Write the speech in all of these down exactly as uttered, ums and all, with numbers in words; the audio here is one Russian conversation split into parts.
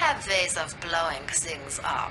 have ways of blowing things up.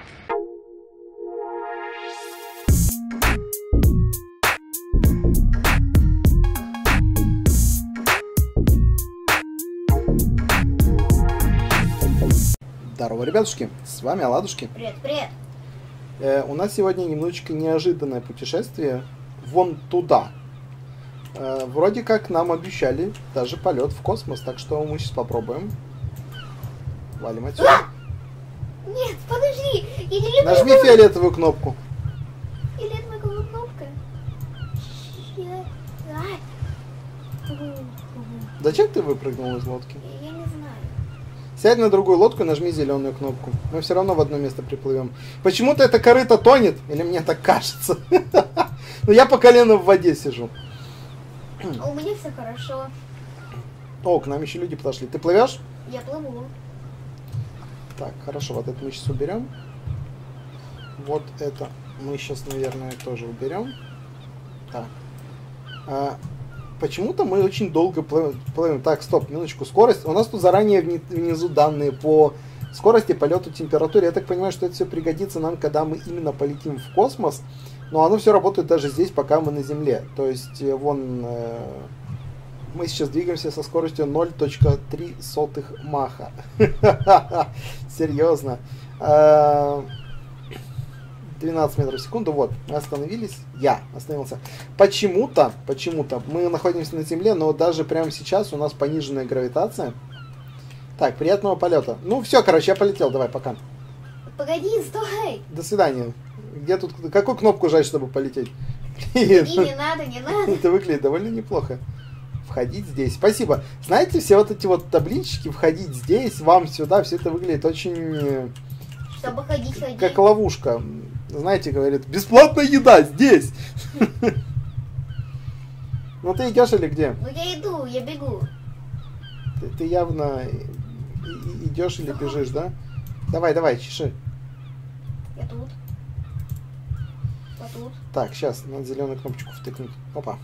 Здорово, ребятушки, с вами Оладушки. Привет, привет. Э, у нас сегодня немножечко неожиданное путешествие вон туда. Э, вроде как нам обещали даже полет в космос, так что мы сейчас попробуем. Валим отсюда. А! Нет, подожди, я не люблю... Нажми фиолетовую кнопку. Фиолетовая кнопка. Я... А. Зачем ты выпрыгнул из лодки? Я не знаю. Сядь на другую лодку и нажми зеленую кнопку. Мы все равно в одно место приплывем. Почему-то это корыто тонет, или мне так кажется? Но я по колено в воде сижу. А у меня все хорошо. О, к нам еще люди подошли. Ты плывешь? Я плыву. Так, хорошо, вот это мы сейчас уберем. Вот это мы сейчас, наверное, тоже уберем. Так. А, почему-то мы очень долго плывем, плывем. Так, стоп, минуточку. Скорость. У нас тут заранее внизу данные по скорости, полету, температуре. Я так понимаю, что это все пригодится нам, когда мы именно полетим в космос. Но оно все работает даже здесь, пока мы на Земле. То есть, вон... Э, мы сейчас двигаемся со скоростью ноль целых три сотых маха. Серьезно. двенадцать метров в секунду. Вот, мы остановились. Я остановился. Почему-то, почему-то мы находимся на Земле, но даже прямо сейчас у нас пониженная гравитация. Так, приятного полета. Ну все, короче, я полетел. Давай, пока. Погоди, стой. До свидания. Где тут... Какую кнопку жать, чтобы полететь? И не надо, не надо. Это выглядит довольно неплохо. Входить здесь. Спасибо. Знаете, все вот эти вот таблички, входить здесь, вам сюда, все это выглядит очень... Чтобы ходить, ходить. Как ловушка. Знаете, говорит, бесплатная еда здесь. Ну ты идешь или где? Ну я иду, я бегу. Ты явно идешь или бежишь, да? Давай, давай, чеши. Я тут. Вот тут. Так, сейчас надо зеленую кнопочку втыкнуть. Опа.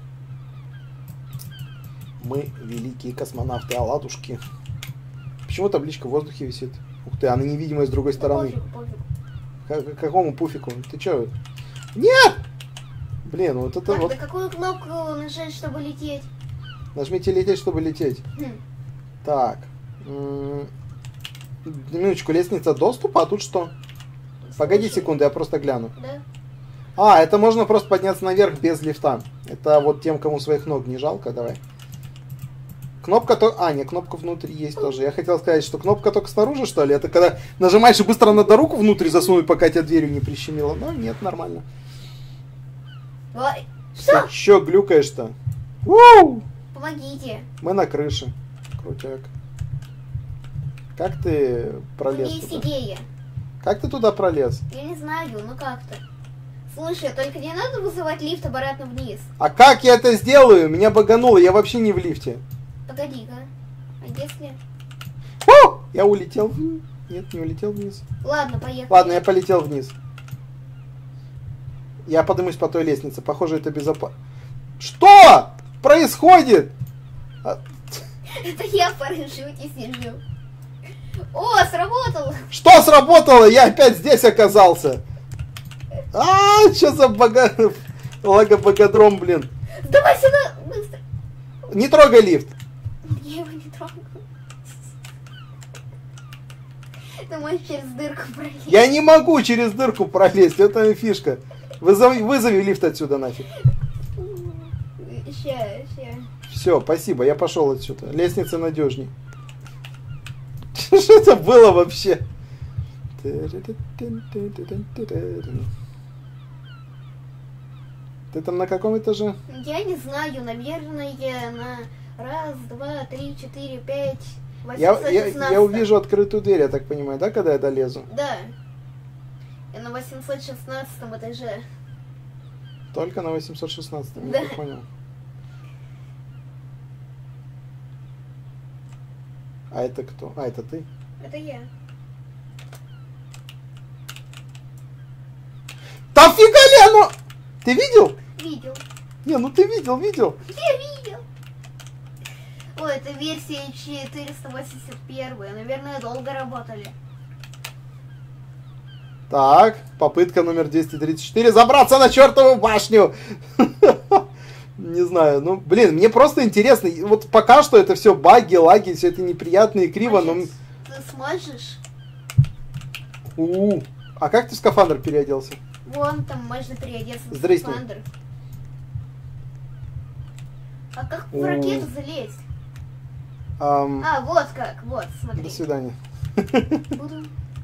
Мы великие космонавты, оладушки. Почему табличка в воздухе висит? Ух ты, она невидимая с другой стороны. Пофиг, пофиг. К какому пуфику? Ты чё? Нет! Блин, вот это Так, вот... на какую кнопку нажать, чтобы лететь? Нажмите лететь, чтобы лететь. Хм. Так. М-м- Минуточку, лестница доступа, а тут что? Погоди Слушай. секунду, я просто гляну. Да? А, это можно просто подняться наверх без лифта. Это вот тем, кому своих ног не жалко, давай. Кнопка то... А, нет, кнопка внутри есть тоже. Я хотел сказать, что кнопка только снаружи, что ли? Это когда нажимаешь и быстро надо руку внутрь засунуть, пока тебя дверью не прищемило. Но нет, нормально. Ой, что? Че глюкаешь-то? Уу! Помогите. Мы на крыше. Крутяк. Как ты пролез У меня есть туда? идея. Как ты туда пролез? Я не знаю, ну как-то. Слушай, только не надо вызывать лифт обратно вниз. А как я это сделаю? Меня багануло, я вообще не в лифте. Погоди-ка. А если... О! Я улетел вниз. Нет, не улетел вниз. Ладно, поехали. Ладно, я полетел вниз. Я поднимусь по той лестнице. Похоже, это безопасно. Что происходит? А- Это я в парашюте сижу. О, сработало. Что сработало? Я опять здесь оказался. А, что за бога... лагобогодром, блин. Давай сюда, быстро. Не трогай лифт. Я его не трогаю. Ты можешь через дырку пролезть. Я не могу через дырку пролезть, это фишка. Вызови, вызови лифт отсюда нафиг. Ща, ща. Все, спасибо, я пошел отсюда. Лестница надежней. Что это было вообще? Ты там на каком этаже? Я не знаю, наверное, на раз, два, три, четыре, пять, Я, восемьсот я, шестнадцать. я увижу открытую дверь, я так понимаю, да, когда я долезу? Да. Я на восемьсот шестнадцатом этаже. Только на восемьсот шестнадцатом, Да. я понял. А это кто? А, это ты? Это я. Да фига ли оно? Ты видел? Видел. Не, ну ты видел, видел. Я видел. Ой, это версия четыреста восемьдесят один. Наверное, долго работали. Так, попытка номер двести тридцать четыре. Забраться на чертову башню! Не знаю, ну, блин, мне просто интересно. Вот пока что это все баги, лаги, все это неприятно и криво, но... Ты сможешь? У-у-у. А как ты в скафандр переоделся? Вон там можно переодеться в Здрасте. скафандр. А как в ракету залезть? Ам, А, вот как, вот, смотри. До свидания. Буду.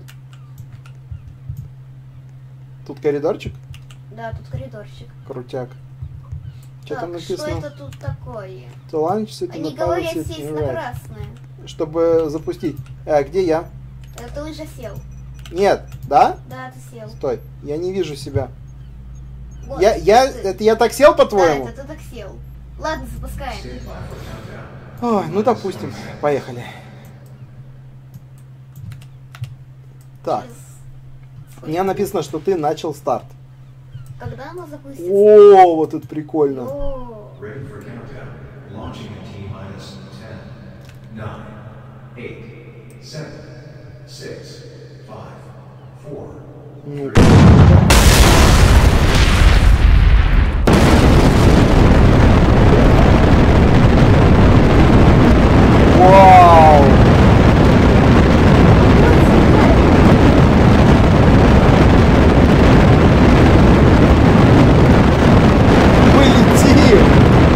Тут коридорчик? Да, тут коридорчик. Крутяк. Что Так, там написано? что это тут такое? To launch set Они in the говорят, power set сесть in на red. красное. Чтобы запустить. А, где я? Э, Ты уже сел. Нет, да? Да, ты сел. Стой, я не вижу себя. Вот, Я, я, ты. это я так сел, по-твоему? Да, это ты так сел. Ладно, запускаем. Ой, ну допустим, поехали. Так, Через- у меня написано, что ты начал старт. Когда оно запустится? О, вот это прикольно. О, Ready for countdown. Launching in T minus ten, nine, eight, seven, six, five, four. Ну, вау! Мы летим!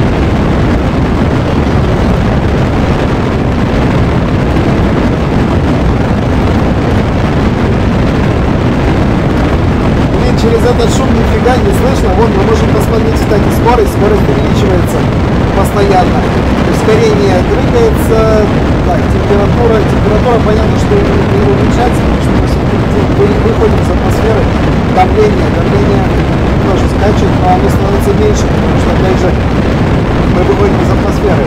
Блин, через этот шум нифига не слышно. Вон, мы можем посмотреть, кстати, скорость. Скорость увеличивается постоянно. Ускорение дрыгается. Так, температура. Температура, понятно, что не уменьшается, потому что мы все-таки вы- выходим из атмосферы. Давление. Давление тоже скачет, но оно становится меньше, потому что, опять же, мы выходим из атмосферы.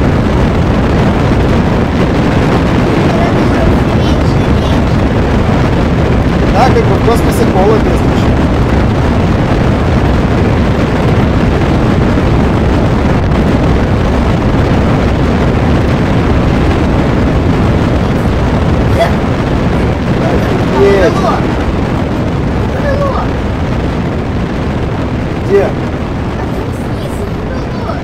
Да, как бы в космосе холодно, если что. Офигеть! крыло! Крыло! Где? А там снизу крыло!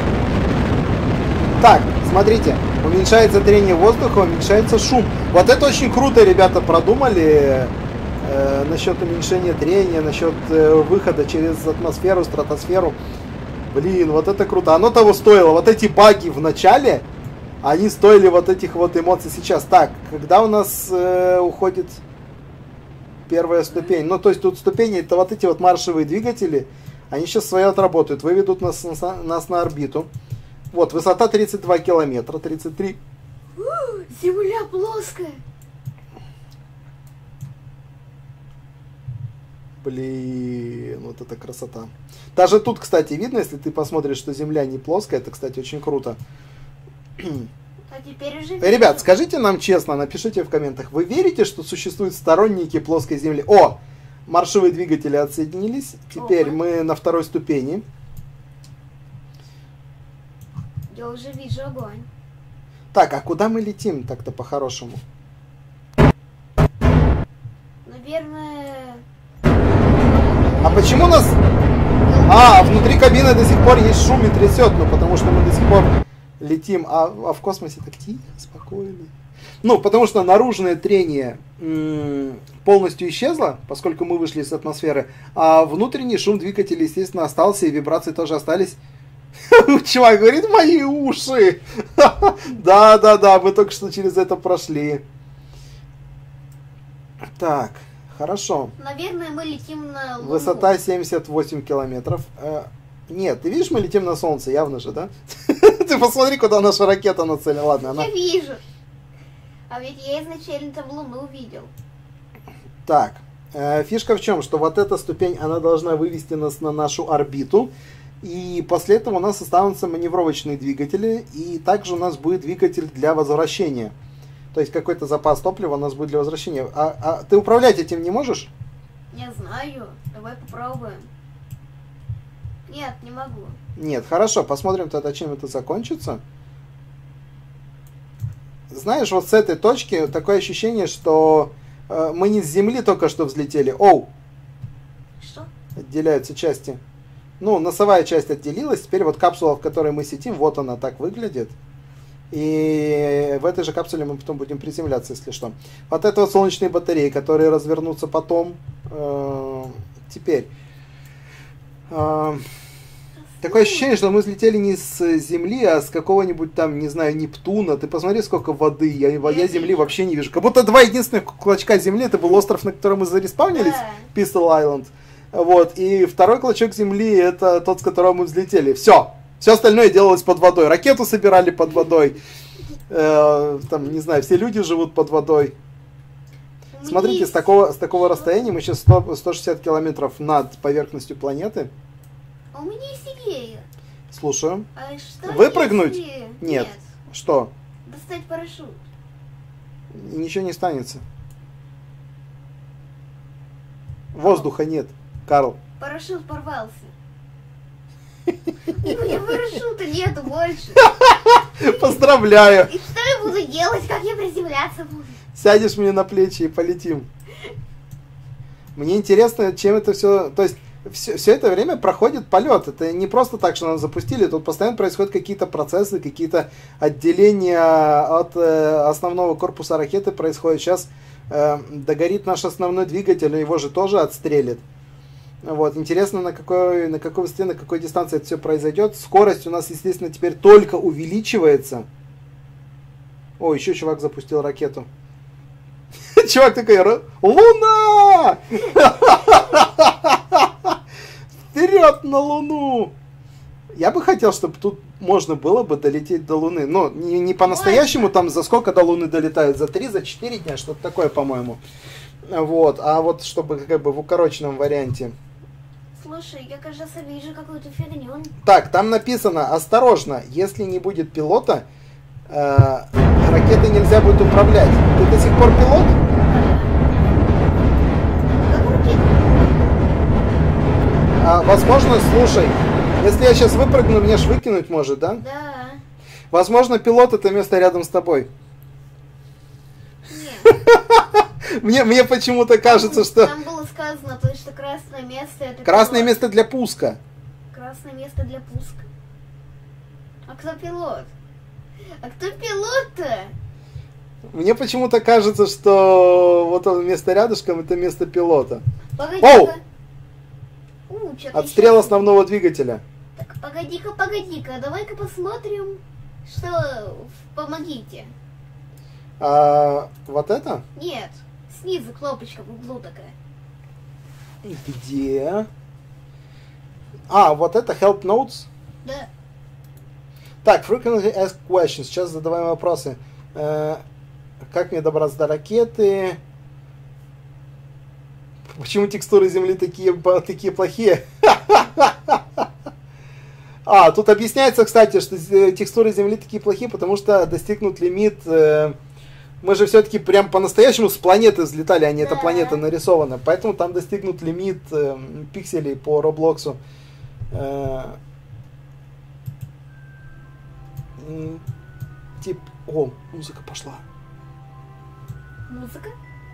Так, смотрите, уменьшается трение воздуха, уменьшается шум. Вот это очень круто, ребята, продумали э, насчет уменьшения трения, насчет э, выхода через атмосферу, стратосферу. Блин, вот это круто. Оно того стоило. Вот эти баги в начале, они стоили вот этих вот эмоций сейчас. Так, когда у нас э, уходит первая ступень? Ну, то есть тут ступени, это вот эти вот маршевые двигатели. Они сейчас свое отработают, выведут нас, нас, нас на орбиту. Вот, высота тридцать два километра, тридцать три. У, Земля плоская! Блин, вот это красота. Даже тут, кстати, видно, если ты посмотришь, что Земля не плоская, это, кстати, очень круто. А теперь уже... Ребят, скажите нам честно, напишите в комментах, вы верите, что существуют сторонники плоской Земли? О, маршевые двигатели отсоединились. Теперь Опа. мы на второй ступени. Я уже вижу огонь. Так, а куда мы летим так-то по-хорошему? Наверное... А почему нас... А, внутри кабины до сих пор есть шум и трясет, ну потому что мы до сих пор летим, а, а в космосе так тихо, спокойно. Ну, потому что наружное трение м- полностью исчезло, поскольку мы вышли из атмосферы, а внутренний шум двигателя, естественно, остался, и вибрации тоже остались. Чувак говорит, мои уши! Да-да-да, мы только что через это прошли. Так, хорошо. Наверное, мы летим на Луну. Высота семьдесят восемь километров. Э, Нет, ты видишь, мы летим на Солнце, явно же, да? Ты посмотри, куда наша ракета нацелена. Ладно, она... Я вижу. А ведь я изначально там Луну увидел. Так, э, фишка в чем, что вот эта ступень, она должна вывести нас на нашу орбиту. И после этого у нас останутся маневровочные двигатели. И также у нас будет двигатель для возвращения. То есть какой-то запас топлива у нас будет для возвращения. А, а ты управлять этим не можешь? Не знаю. Давай попробуем. Нет, не могу. Нет, хорошо, посмотрим тогда, чем это закончится. знаешь, вот с этой точки такое ощущение, что э, мы не с Земли только что взлетели. Оу! Что? Отделяются части. Ну, носовая часть отделилась. Теперь вот капсула, в которой мы сидим, вот она так выглядит. И в этой же капсуле мы потом будем приземляться, если что. Вот это вот солнечные батареи, которые развернутся потом. Э, теперь. Э, такое ощущение, что мы взлетели не с Земли, а с какого-нибудь там, не знаю, Нептуна. Ты посмотри, сколько воды. Я, я Земли вообще не вижу. Как будто два единственных клочка Земли. Это был остров, на котором мы зареспаунились. Да. Pistol Island. Вот. И второй клочок Земли — это тот, с которого мы взлетели. Все. Все остальное делалось под водой. Ракету собирали под водой. Э, там, не знаю, все люди живут под водой. У Смотрите, меня с такого, с такого расстояния мы сейчас сто, сто шестьдесят километров над поверхностью планеты. А у меня есть идея. Слушаю. А что Выпрыгнуть? если- Нет. Что? Достать парашют. И ничего не станется. Воздуха нет, Карл. Парашют порвался. У меня парашюта нету больше. Поздравляю. И что я буду делать? Как я приземляться буду? Сядешь мне на плечи и полетим. Мне интересно, чем это все... То есть, все, все это время проходит полет. Это не просто так, что нас запустили. Тут постоянно происходят какие-то процессы, какие-то отделения от э, основного корпуса ракеты происходят. Сейчас э, догорит наш основной двигатель, его же тоже отстрелит. Вот. Интересно, на какой, на какой высоте, на какой дистанции это все произойдет. Скорость у нас, естественно, теперь только увеличивается. О, еще чувак запустил ракету. Чувак такой: Луна! Вперед на Луну! Я бы хотел, чтобы тут можно было бы долететь до Луны. Но не, не по-настоящему, там за сколько до Луны долетают? За три, за четыре дня, что-то такое, по-моему. Вот. А вот чтобы как бы в укороченном варианте. Слушай, я, кажется, вижу какую-то фигню. Так, там написано: осторожно, если не будет пилота, э, ракетой нельзя будет управлять. Ты до сих пор пилот? Как руки? А, возможно, слушай, если я сейчас выпрыгну, меня ж выкинуть может, да? Да. Возможно, пилот — это место рядом с тобой. Нет. Мне, мне почему-то кажется, что... Там было сказано, то, что красное место это Красное пилот. место для пуска. Красное место для пуска. А кто пилот? А кто пилот-то? Мне почему-то кажется, что вот это место рядышком — это место пилота. Погоди-ка. У, чё-то Отстрел ещё- основного двигателя. Так, погоди-ка, погоди-ка, давай-ка посмотрим, что... Помогите. А, вот это? Нет, снизу кнопочка в углу такая. Где? А, вот это Help Notes. Да. Так, frequently asked questions. Сейчас задаваем вопросы. Э, как мне добраться до ракеты? Почему текстуры Земли такие, по- такие плохие? А, тут объясняется, кстати, что э, текстуры Земли такие плохие, потому что достигнут лимит... э, мы же все-таки прям по-настоящему с планеты взлетали, а не эта Да. планета нарисована. Поэтому там достигнут лимит э, пикселей по Роблоксу. Э, м, тип... О, музыка пошла. Музыка?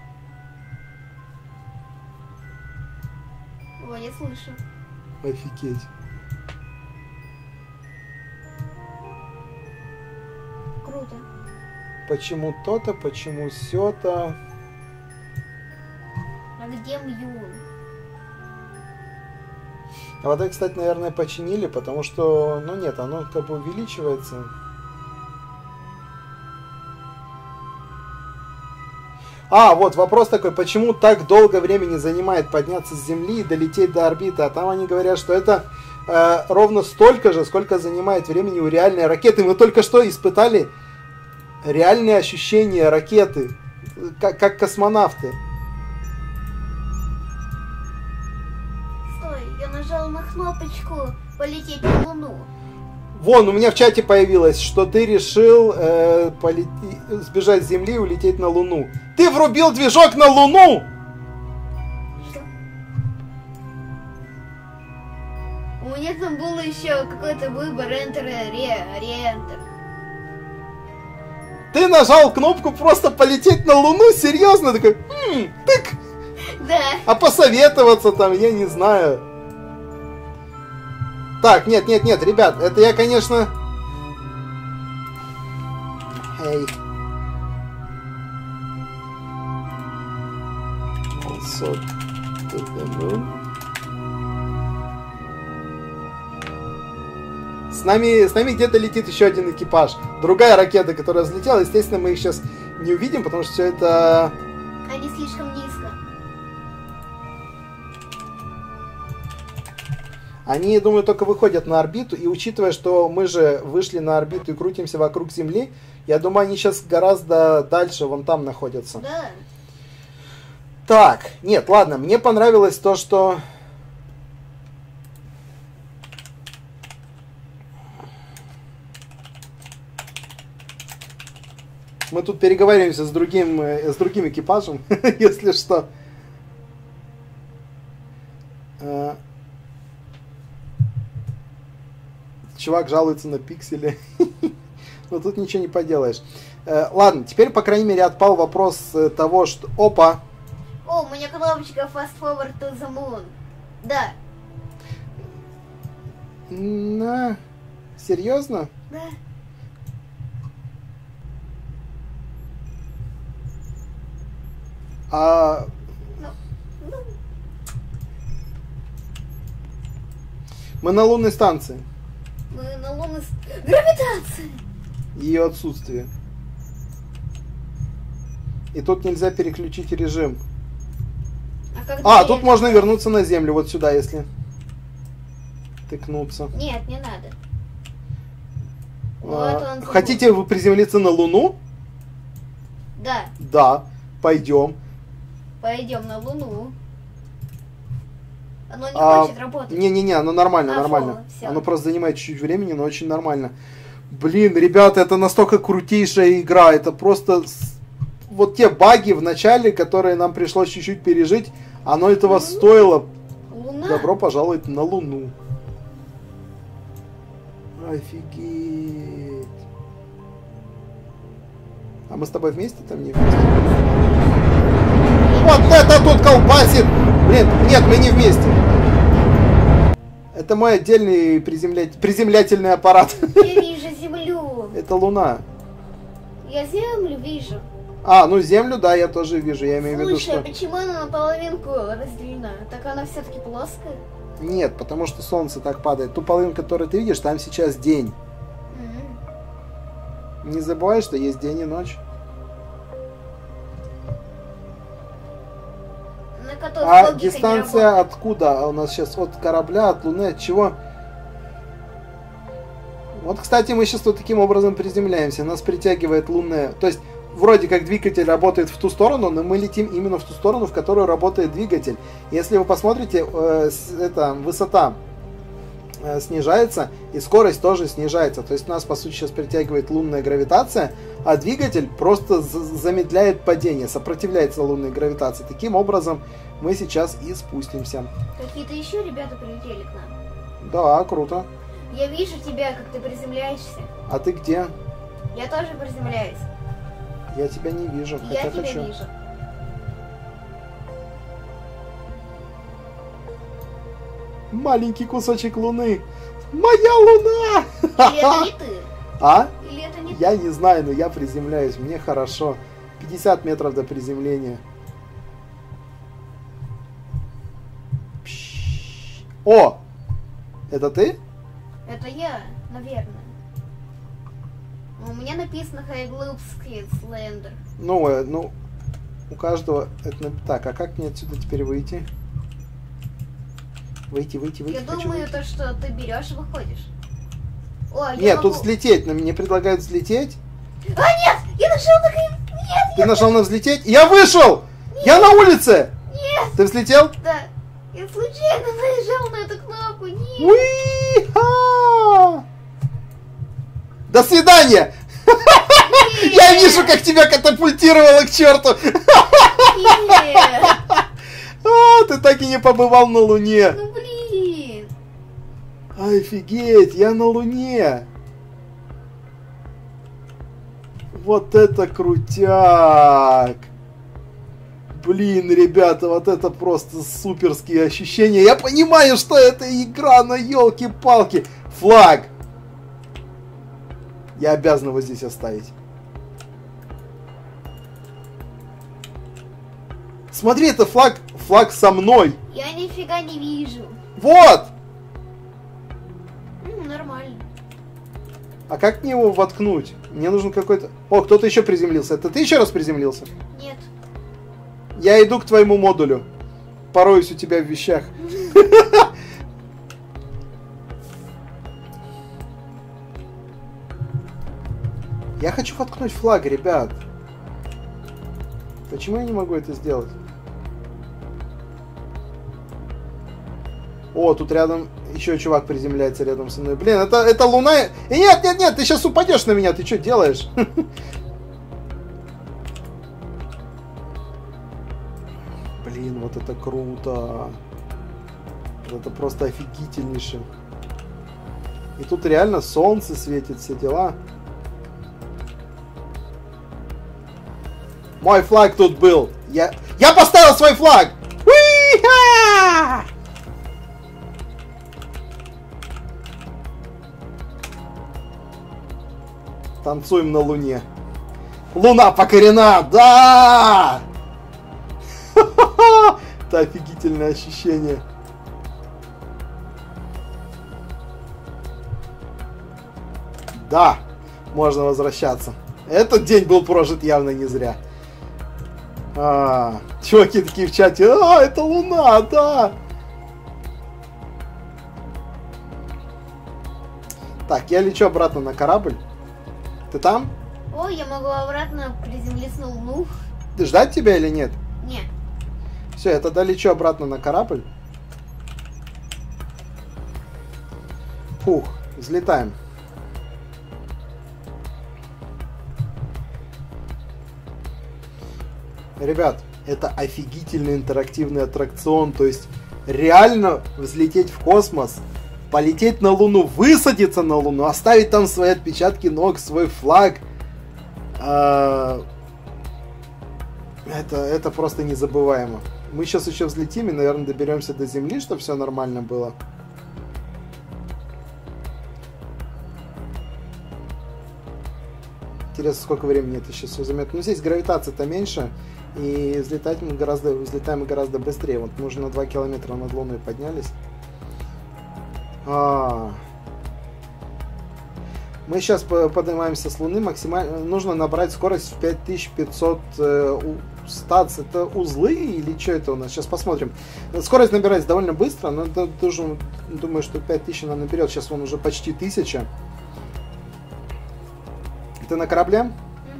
О, я слышу. Офигеть. Круто. Почему то-то, почему сё-то. А где Мьюн? А вот это, кстати, наверное, починили, потому что, ну нет, оно как бы увеличивается. А, вот вопрос такой: почему так долго времени занимает подняться с Земли и долететь до орбиты? А там они говорят, что это э, ровно столько же, сколько занимает времени у реальной ракеты. Мы только что испытали реальные ощущения ракеты, как, как космонавты. Стой, я нажал на кнопочку полететь на Луну. Вон, у меня в чате появилось, что ты решил э, полети- сбежать с Земли и улететь на Луну. Ты врубил движок на Луну! Что? У меня там был еще какой-то выбор, Enter, Re, Re-Enter. Ты нажал кнопку просто полететь на Луну? Серьезно? Такой, хм, тык. Да. А посоветоваться там, я не знаю. Так, нет, нет, нет, ребят, это я, конечно... Эй. Also to the moon. С нами, с нами где-то летит еще один экипаж. Другая ракета, которая взлетела. Естественно, мы их сейчас не увидим, потому что все это... Они слишком низко. Они, думаю, только выходят на орбиту. И учитывая, что мы же вышли на орбиту и крутимся вокруг Земли, я думаю, они сейчас гораздо дальше, вон там находятся. Да. Так, нет, ладно, мне понравилось то, что... Мы тут переговариваемся с другим, с другим экипажем, если что. Чувак жалуется на пиксели. Но тут ничего не поделаешь. Ладно, теперь, по крайней мере, отпал вопрос того, что... Опа! О, у меня кнопочка Fast Forward to the Moon. Да. На... Серьезно? Да. А... Ну, ну. Мы на лунной станции. Мы на лунной... с- Гравитация! Ее отсутствие. И тут нельзя переключить режим. А, как А, двери тут можно открываются? вернуться на Землю, вот сюда, если тыкнуться. Нет, не надо. А, Вот он. хотите вы приземлиться на Луну? Да, Да, пойдем. пойдем на Луну. Оно не А, хочет работать. Не-не-не, оно нормально, А, нормально. фу, всё. Оно просто занимает чуть-чуть времени, но очень нормально. Блин, ребята, это настолько крутейшая игра. Это просто... с- Вот те баги в начале, которые нам пришлось чуть-чуть пережить, оно этого Ну, стоило. Луна. Добро пожаловать на Луну. Офигеть. А мы с тобой вместе там не вместе? Вот это тут колбасит! Блин, нет, мы не вместе. Это мой отдельный приземля- приземлятельный аппарат. Я вижу Землю. Это Луна. Я Землю вижу. А, ну Землю, да, я тоже вижу. Я имею в виду, Слушай, а что... почему она наполовинку разделена? Так она все-таки плоская? Нет, потому что солнце так падает. Ту половину, которую ты видишь, там сейчас день. М. Не забывай, что есть день и ночь. На которой А логика не дистанция работает. откуда? А у нас сейчас от корабля, от Луны, от чего? Вот, кстати, мы сейчас вот таким образом приземляемся. Нас притягивает лунная... То есть, вроде как двигатель работает в ту сторону, но мы летим именно в ту сторону, в которую работает двигатель. Если вы посмотрите, э, с- это, высота э, снижается, и скорость тоже снижается. То есть, нас, по сути, сейчас притягивает лунная гравитация, а двигатель просто з- замедляет падение, сопротивляется лунной гравитации. Таким образом, мы сейчас и спустимся. Какие-то еще ребята прилетели к нам. Да, круто. Я вижу тебя, как ты приземляешься. А ты где? Я тоже приземляюсь. Я тебя не вижу, Я хотя тебя хочу. вижу. Маленький кусочек луны. Моя луна! Или это не ты? А? Или это не Я не знаю, но я приземляюсь. Мне хорошо. пятьдесят метров до приземления. Пш. О! Это ты? ты? Это я, наверное. У меня написано High Globes Kids Lander. Ну, э, ну, у каждого... Это... нап- Так, а как мне отсюда теперь выйти? Выйти, выйти, выйти. Я хочу думаю, выйти. то, что ты берешь и выходишь. О, я Нет, могу... тут взлететь. но Мне предлагают взлететь. А, нет! Я нашел такой... Нет, Ты нажал на взлететь? Я вышел! Я на улице! нет! Ты взлетел? Да. Я случайно нажал на эту кнопку. Нет. Уи-ха! До свидания! Я вижу, как тебя катапультировало к черту! Нет. А, ты так и не побывал на Луне! Ну, блин. Офигеть, я на Луне! Вот это крутяк! Блин, ребята, вот это просто суперские ощущения. Я понимаю, что это игра, но елки-палки. Флаг! Я обязан его здесь оставить. Смотри, это флаг, флаг со мной. Я нифига не вижу. Вот! М, нормально. А как мне его воткнуть? Мне нужен какой-то... О, кто-то еще приземлился. Это ты еще раз приземлился? Нет. Я иду к твоему модулю. Пороюсь у тебя в вещах. Я хочу воткнуть флаг, ребят. Почему я не могу это сделать? О, тут рядом еще чувак приземляется рядом со мной. Блин, это, это луна... Э, нет, нет, нет, ты сейчас упадешь на меня. Ты что делаешь? Блин, вот это круто. Это просто офигительнейше. И тут реально солнце светит, все дела. Мой флаг тут был. Я, я поставил свой флаг! Уи-ха! Танцуем на луне. Луна покорена! Да! Это офигительное ощущение. Да, можно возвращаться. Этот день был прожит явно не зря. А, чуваки такие в чате. А, это луна, да. Так, я лечу обратно на корабль. Ты там? Ой, я могу обратно приземлиться на Луну. Ты ждать тебя или нет? Не. Все, я тогда лечу обратно на корабль. Фух, взлетаем. Ребят, это офигительный интерактивный аттракцион. То есть реально взлететь в космос, полететь на Луну, высадиться на Луну, оставить там свои отпечатки ног, свой флаг. Это, это просто незабываемо. Мы сейчас еще взлетим и, наверное, доберемся до Земли, чтобы все нормально было. Интересно, сколько времени это сейчас все займет. Ну, здесь гравитация-то меньше, и взлетать мы гораздо, взлетаем мы гораздо быстрее. Вот мы уже на два километра над Луной поднялись. А-а-а. Мы сейчас поднимаемся с Луны. Максимально нужно набрать скорость в пять тысяч пятьсот э, стац. Это узлы или что это у нас? Сейчас посмотрим. Скорость набирается довольно быстро, но это тоже, думаю, что пять тысяч она наберет. Сейчас вон уже почти тысяча. Ты на корабле?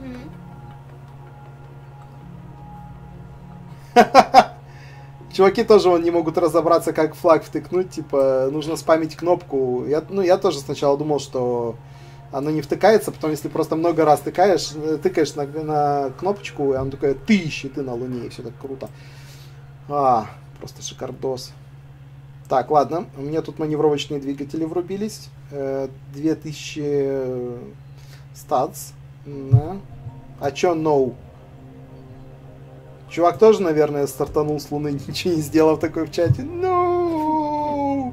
Угу. Чуваки тоже вон не могут разобраться, как флаг втыкнуть. Типа, нужно спамить кнопку. Я, ну, я тоже сначала думал, что оно не втыкается, потом, если просто много раз тыкаешь, тыкаешь на, на кнопочку, и оно такое тыщ, и ты на Луне, и все так круто. А, просто шикардос. Так, ладно, у меня тут маневровочные двигатели врубились. две тысячи статс. Да. А чё no? Чувак тоже, наверное, стартанул с Луны, ничего не сделав такой в чате. No!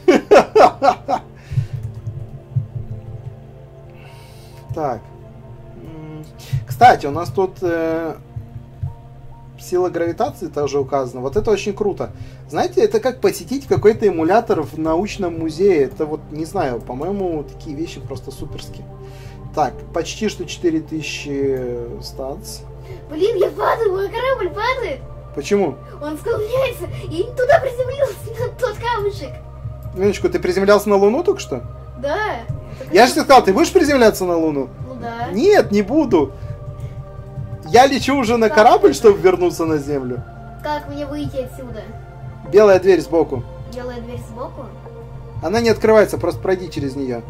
Так. Кстати, у нас тут э, сила гравитации тоже указана. Вот это очень круто. Знаете, это как посетить какой-то эмулятор в научном музее. Это вот, не знаю, по-моему, такие вещи просто суперские. Так, почти что четыре тысячи статс. Блин, я падаю, мой корабль падает. Почему? Он склоняется, и туда приземлился, на тот камушек. Минуточку, ты приземлялся на Луну только что? Да. Я же тебе сказал, ты будешь приземляться на Луну? Ну да. Нет, не буду. Я лечу уже на Как корабль, это? чтобы вернуться на Землю. Как мне выйти отсюда? Белая дверь сбоку. Белая дверь сбоку? Она не открывается, просто пройди через нее.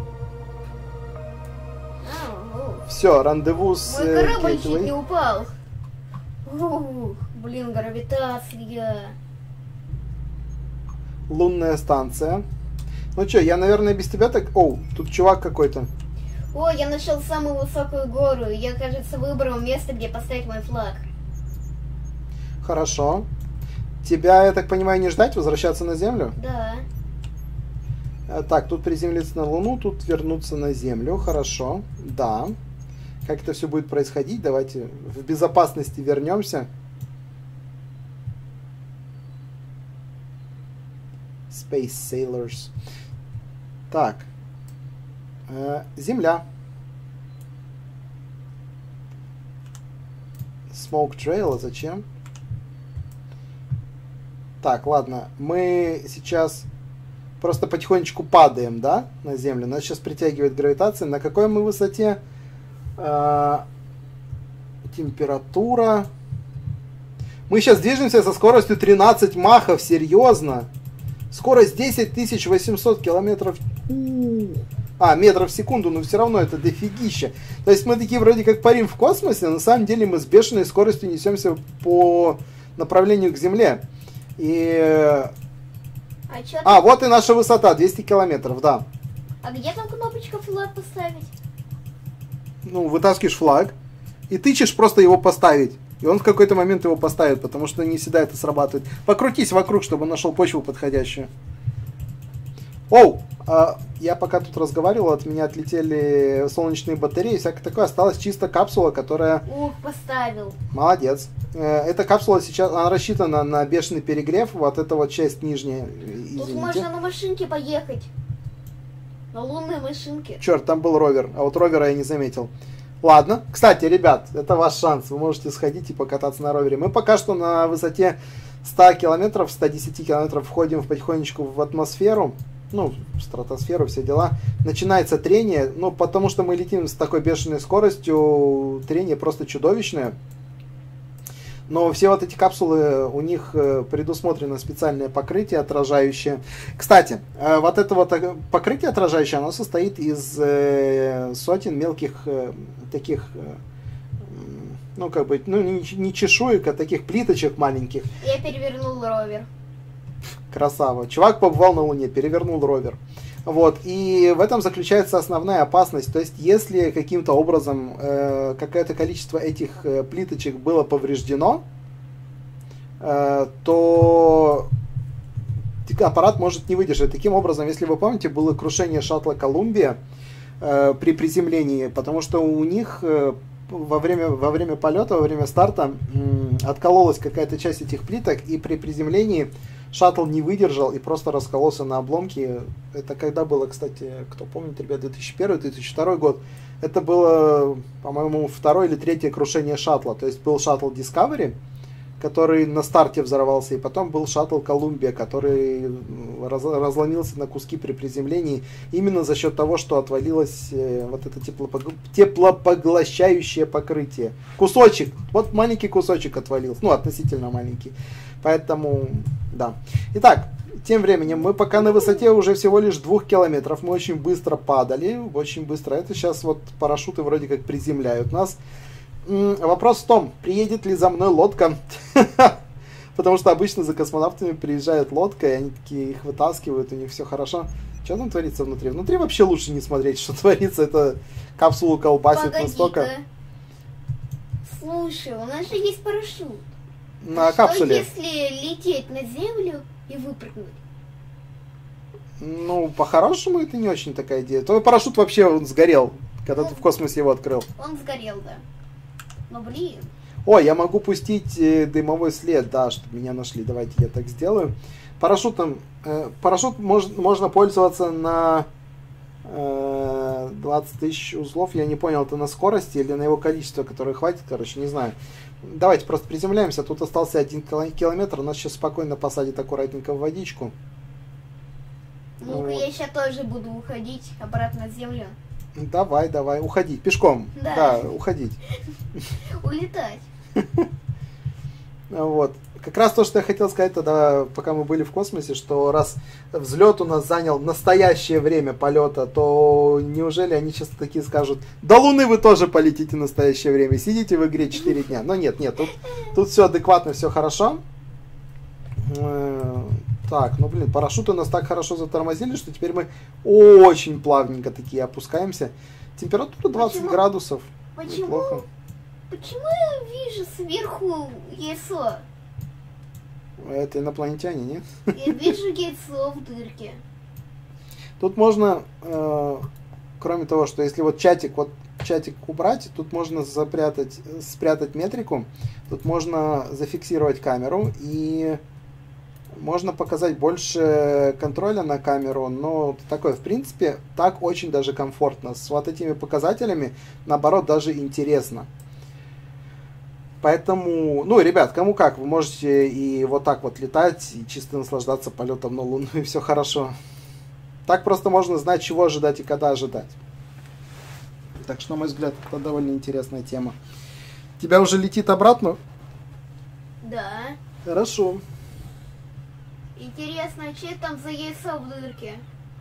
Ау, Все, рандеву с мой э, корабль чуть Gateway. не упал. Ух, блин, гравитация. Лунная станция. Ну что, я, наверное, без тебя так... Оу, тут чувак какой-то. О, я нашел самую высокую гору. и Я, кажется, выбрал место, где поставить мой флаг. Хорошо. Тебя, я так понимаю, не ждать, возвращаться на Землю? Да. Э, Так, тут приземлиться на Луну, тут вернуться на Землю. Хорошо. Да. Как это все будет происходить? Давайте в безопасности вернемся. Space Sailors. Так. Э, Земля. Smoke Trail, а зачем? Так, ладно. Мы сейчас просто потихонечку падаем, да, на Землю. Нас сейчас притягивает гравитация. На какой мы высоте? Э, температура. Мы сейчас движемся со скоростью тринадцать махов. Серьезно? Скорость десять тысяч восемьсот километров. А, метров в секунду, но все равно это дофигища. То есть мы такие вроде как парим в космосе, но на самом деле мы с бешеной скоростью несемся по направлению к Земле. И... А, чё А, там- вот и наша высота, двести километров, да. а где там кнопочка флаг поставить? Ну, вытаскиваешь флаг и тычешь просто его поставить. И он в какой-то момент его поставит, потому что не всегда это срабатывает. Покрутись вокруг, чтобы нашел почву подходящую. Оу! А, я пока тут разговаривал, от меня отлетели солнечные батареи, всякое такое. Осталась чисто капсула, которая... Ух, поставил. Молодец. Э, Эта капсула сейчас, она рассчитана на бешеный перегрев. Вот эта вот часть нижняя, э, Тут извините. можно на машинке поехать. На лунной машинке. Черт, там был ровер, а вот ровера я не заметил. Ладно. Кстати, ребят, это ваш шанс. Вы можете сходить и покататься на ровере. Мы пока что на высоте ста километров, ста десяти километров входим потихонечку в атмосферу. Ну, в стратосферу, все дела. Начинается трение, ну, потому что мы летим с такой бешеной скоростью, трение просто чудовищное. Но все вот эти капсулы, у них э, предусмотрено специальное покрытие отражающее. Кстати, э, вот это вот э, покрытие отражающее, оно состоит из э, сотен мелких э, таких, э, м, ну, как бы, ну, не, не чешуек, а таких плиточек маленьких. Я перевернул ровер. Красава. Чувак побывал на Луне, перевернул ровер. Вот. И в этом заключается основная опасность. То есть, если каким-то образом э, какое-то количество этих э, плиточек было повреждено, э, то аппарат может не выдержать. Таким образом, если вы помните, было крушение шаттла Колумбия э, при приземлении, потому что у них э, во время, во время полета, во время старта м, откололась какая-то часть этих плиток, и при приземлении шаттл не выдержал и просто раскололся на обломки. Это когда было, кстати, кто помнит, ребят, две тысячи первый — две тысячи второй год. Это было, по-моему, второе или третье крушение шаттла. То есть был шаттл Discovery, который на старте взорвался, и потом был шаттл Колумбия, который раз, разломился на куски при приземлении именно за счет того, что отвалилось э, вот это теплопог... теплопоглощающее покрытие. Кусочек, вот маленький кусочек отвалился, ну, относительно маленький. Поэтому, да. Итак, тем временем мы пока на высоте уже всего лишь двух километров. Мы очень быстро падали, очень быстро. Это сейчас вот парашюты вроде как приземляют нас. М-м, вопрос в том, приедет ли за мной лодка. Потому что обычно за космонавтами приезжает лодка, и они такие их вытаскивают, у них все хорошо. Что там творится внутри? Внутри вообще лучше не смотреть, что творится. Это капсулу колбасит настолько. Слушай, у нас же есть парашют. На Что капсуле. если лететь на Землю и выпрыгнуть? Ну, по-хорошему, это не очень такая идея. Твой парашют вообще он сгорел, когда ты в космосе его открыл. Он сгорел, да. Но блин. О, я могу пустить э, дымовой след, да, чтобы меня нашли. Давайте я так сделаю. Парашютом, э, парашют мож, можно пользоваться на э, двадцать тысяч узлов. Я не понял, это на скорости или на его количество, которое хватит, короче, не знаю. Давайте просто приземляемся. Тут остался один километр. Нас сейчас спокойно посадит аккуратненько в водичку. Ну-ка, Вот. я сейчас тоже буду уходить обратно на Землю. Давай, давай, уходить. Пешком. Да. Да, уходить. Улетать. Вот. Как раз то, что я хотел сказать тогда, пока мы были в космосе, что раз взлет у нас занял настоящее время полета, то неужели они сейчас такие скажут: до Луны вы тоже полетите в настоящее время, сидите в игре четыре дня. Но нет, нет, тут, тут все адекватно, все хорошо. Так, ну блин, парашюты нас так хорошо затормозили, что теперь мы очень плавненько такие опускаемся. Температура двадцать Почему? градусов. Почему? Неплохо. Почему я вижу сверху яйцо? Это инопланетяне, нет? Я вижу яйцо в дырке. Тут можно, э, кроме того, что если вот чатик, вот чатик убрать, тут можно запрятать, спрятать метрику, тут можно зафиксировать камеру и можно показать больше контроля на камеру, но такое, в принципе, так очень даже комфортно. С вот этими показателями, наоборот, даже интересно. Поэтому, ну, ребят, кому как, вы можете и вот так вот летать, и чисто наслаждаться полетом на Луну, и все хорошо. Так просто можно знать, чего ожидать и когда ожидать. Так что, на мой взгляд, это довольно интересная тема. Тебя уже летит обратно? Да. Хорошо. Интересно, что там за яйцо в дырке?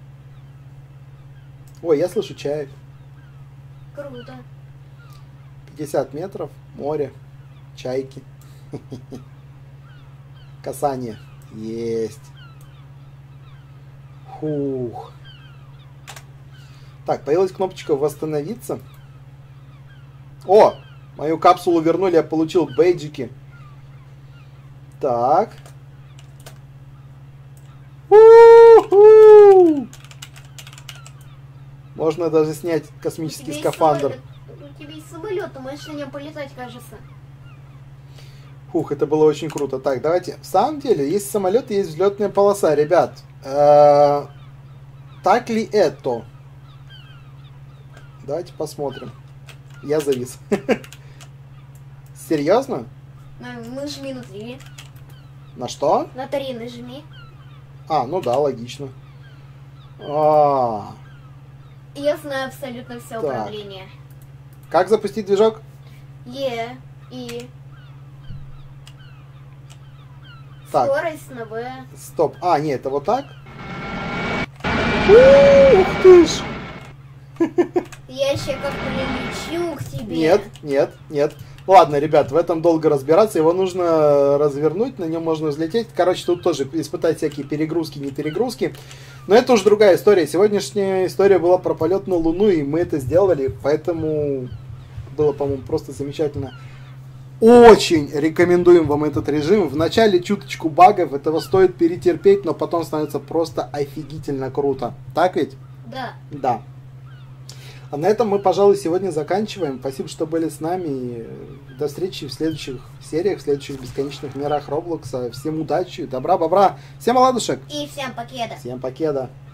Ой, я слышу чаек. Круто. пятьдесят метров, море, чайки. Касание. Есть. Фух. Так, появилась кнопочка «Восстановиться». О! Мою капсулу вернули, я получил бейджики. Так. У-ху! Можно даже снять космический скафандр. У тебя есть самолет, ты можешь на нем полетать, кажется. Фух, это было очень круто. Так, давайте. В самом деле, есть самолет, есть взлетная полоса. Ребят, э-э- так ли это? Давайте посмотрим. Я завис. Серьезно? Нажми на три. На что? На три нажми. А, ну да, логично. А, Я знаю абсолютно все Так. управление. как запустить движок? Е, И. Так. Скорость на В. Стоп. А, нет, это вот так? Ух ты ж! Я еще как прилечу к тебе. Нет, нет, нет. Ладно, ребят, в этом долго разбираться. Его нужно развернуть, на нем можно взлететь. Короче, тут тоже испытать всякие перегрузки, не перегрузки. Но это уже другая история. Сегодняшняя история была про полет на Луну, и мы это сделали. Поэтому было, по-моему, просто замечательно. Очень рекомендуем вам этот режим. Вначале чуточку багов, этого стоит перетерпеть, но потом становится просто офигительно круто. Так ведь? Да. Да. А на этом мы, пожалуй, сегодня заканчиваем. Спасибо, что были с нами. До встречи в следующих сериях, в следующих бесконечных мирах Роблокса. Всем удачи, добра, бобра. Всем оладушек. И всем покеда. Всем покеда.